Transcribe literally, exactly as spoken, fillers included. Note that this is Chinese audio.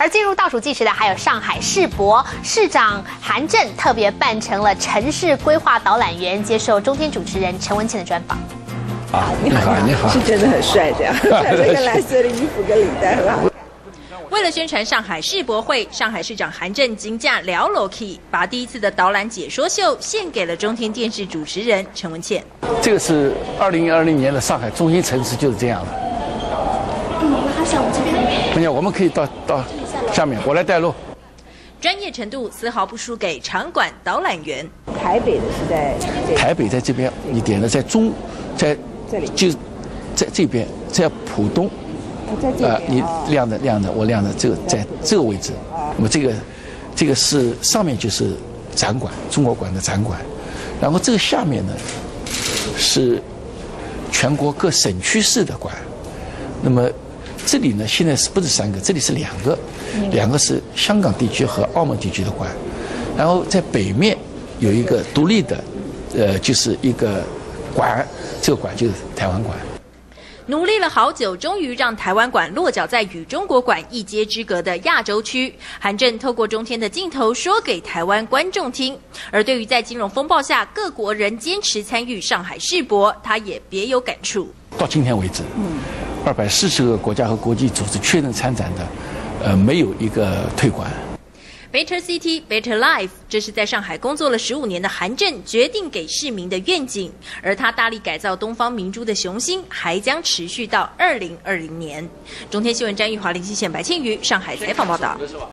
而进入倒数计时的还有上海世博市长韩正，特别扮成了城市规划导览员，接受中天主持人陈文茜的专访。 啊，你好，你好， 是真的很帅，这样穿这个蓝色的衣服跟领带很好。 为了宣传上海世博会，上海市长韩正金驾聊楼 key， 把第一次的导览解说秀献给了中天电视主持人陈文茜。 这个是二零二零年的上海中心城市就是这样的。 嗯，我好想我们这边。 没有，我们可以到到下面，我来带路。 专业程度丝毫不输给场馆导览员。 台北的是在这台北在这边一点的，在中，在这里就在这边，在浦东。 在这边呃，你亮的亮的，我亮的这个在这个位置。那么这个这个是上面就是展馆，中国馆的展馆，然后这个下面呢是全国各省区市的馆。那么这里呢现在是不是三个？这里是两个，两个是香港地区和澳门地区的馆，然后在北面有一个独立的，呃，就是一个馆，这个馆就是台湾馆。 努力了好久，终于让台湾馆落脚在与中国馆一街之隔的亚洲区。韩正透过中天的镜头说给台湾观众听。而对于在金融风暴下各国仍坚持参与上海世博，他也别有感触。 到今天为止，嗯，二百四十个国家和国际组织确认参展的，呃，没有一个退馆。 Better City, Better Life， 这是在上海工作了十五年的韩正决定给市民的愿景，而他大力改造东方明珠的雄心还将持续到二零二零年。中天新闻詹玉华、林希宪、白庆瑜上海采访报道。